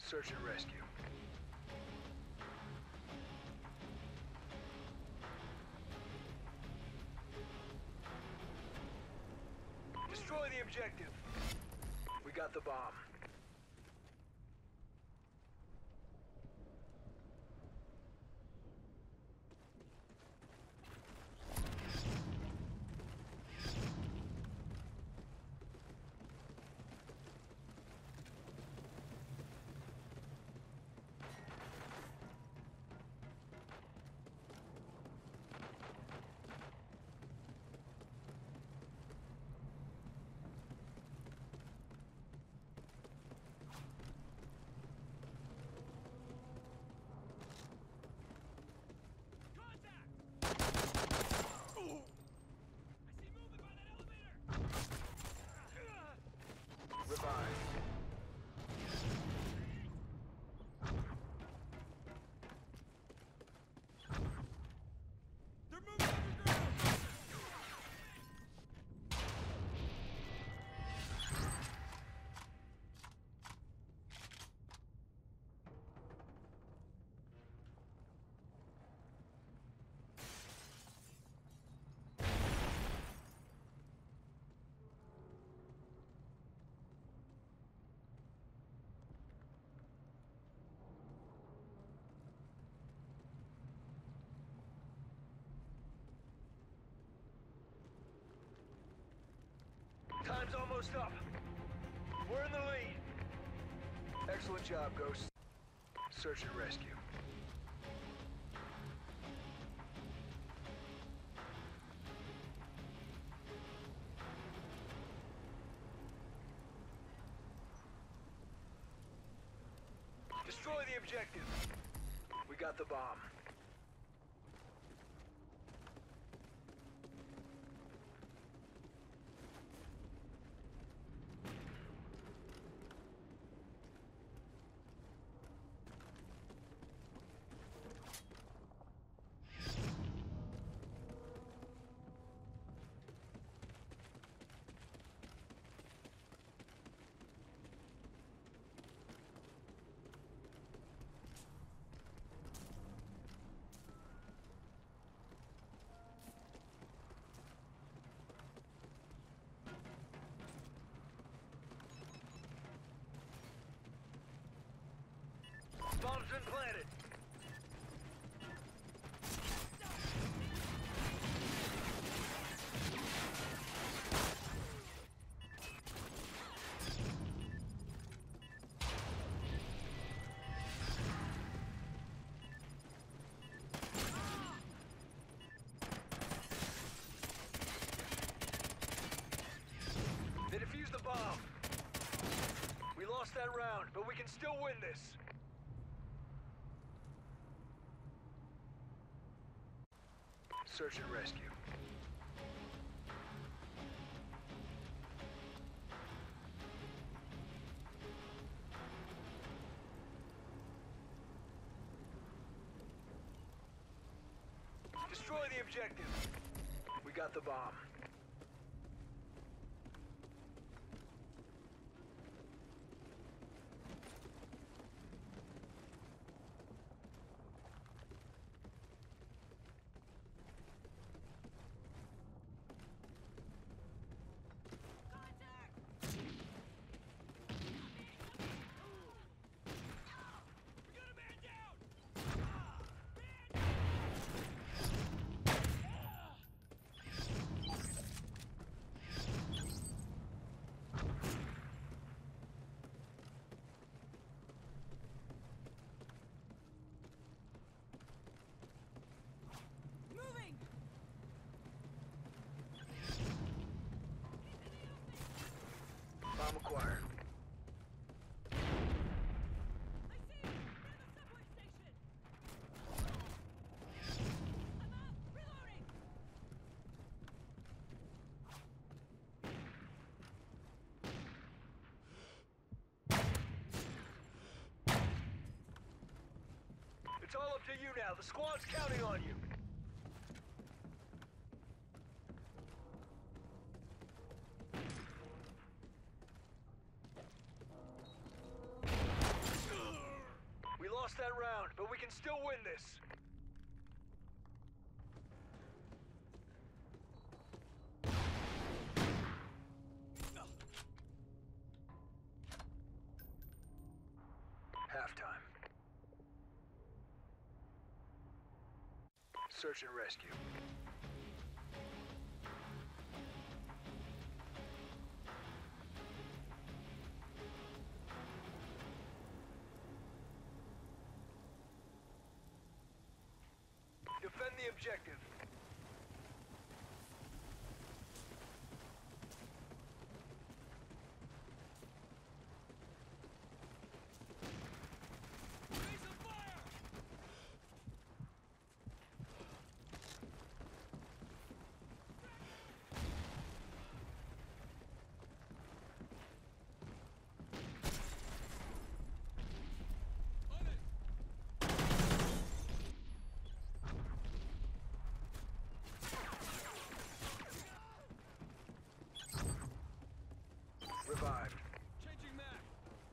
Search and rescue. Destroy the objective. We got the bomb. Time's almost up. We're in the lead. Excellent job, Ghost. Search and rescue. Destroy the objective. We got the bomb. Bomb's been planted. They defused the bomb. We lost that round, but we can still win this. Search and rescue. Destroy the objective. We got the bomb. Bomb acquired. It's all up to you now. The squad's counting on you. can still win this. Halftime. Search and rescue. Defend the objective. Revived. Changing map.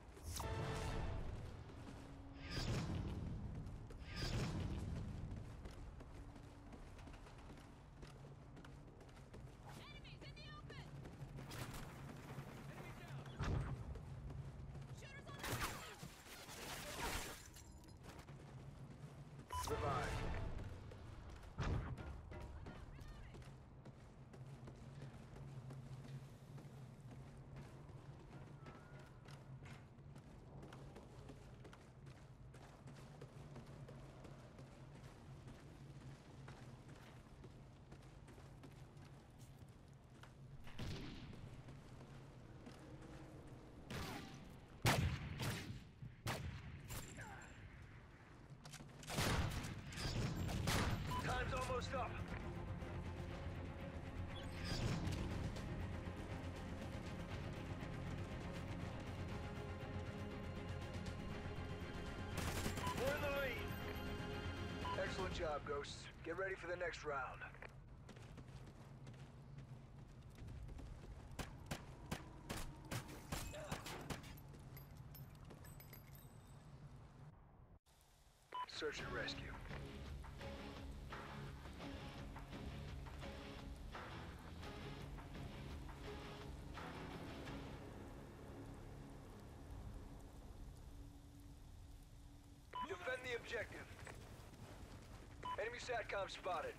Enemies in the open! Enemy down. Shooters on the roof! Revived. Time's almost up. We're in the lead. Excellent job, Ghosts. Get ready for the next round. Search and rescue. Defend the objective. Enemy SATCOM spotted.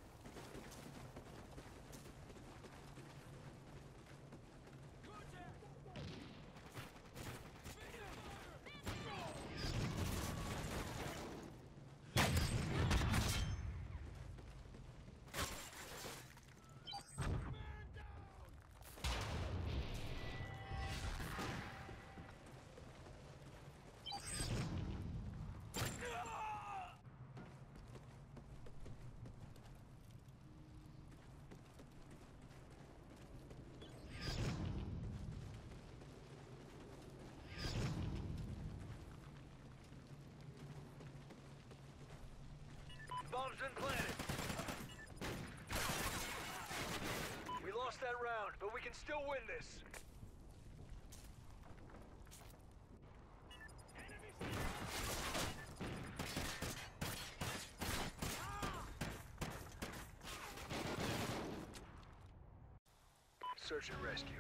Bomb's been planted. We lost that round, but we can still win this. Search and rescue.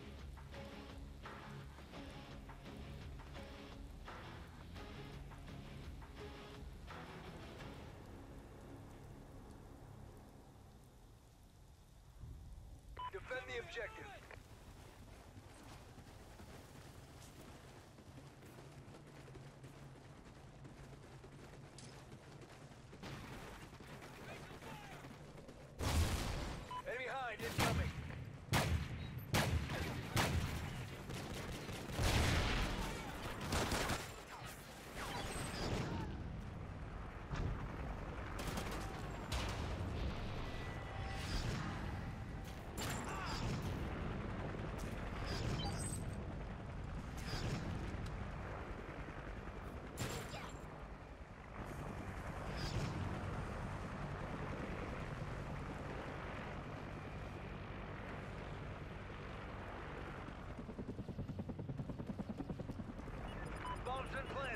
Defend the objective. Enemy behind, incoming. Bombs in place.